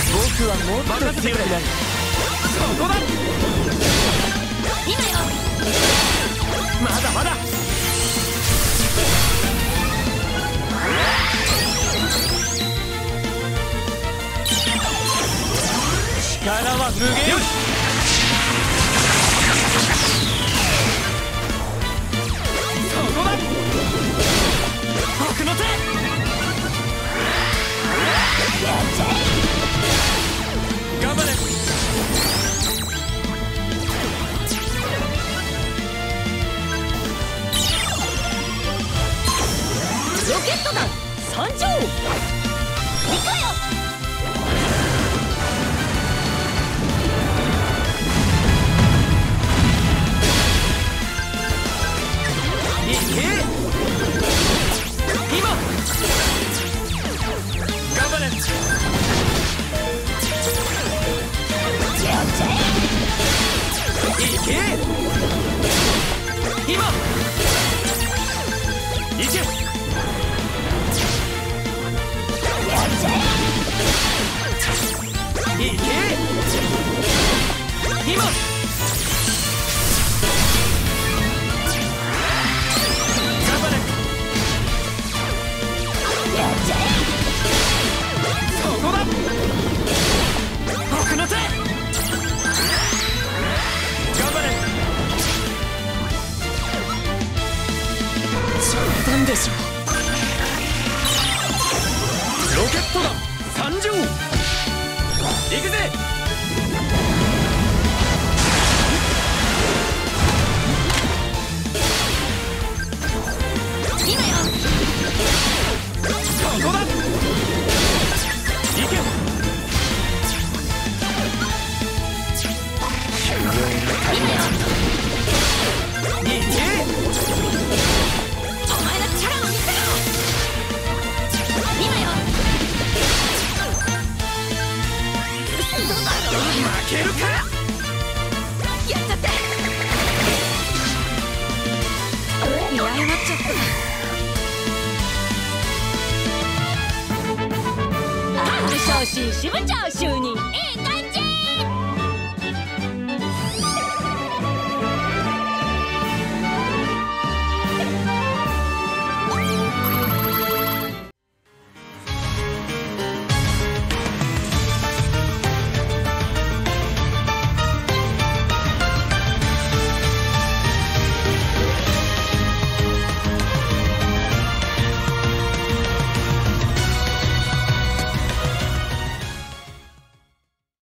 僕はもっと強くなる。そこだ。 今よ。 まだまだ。力は無限。よし。そこだ。僕の手。頑張れ。 ロケット弾参上。行くわよ。 いけ。今。頑張れ。いけ。今。いけ。いけ。今。頑張れ。そこだ。僕の手。頑張れ。冗談でしょ。ロケット弾参上。行くぜ。 今よ。 そこだ。行け。 今よ。 行け。 お前の力を見せろ。今よ。 負けるか。 やっちゃって。見誤っちゃった。副将士支部長就任。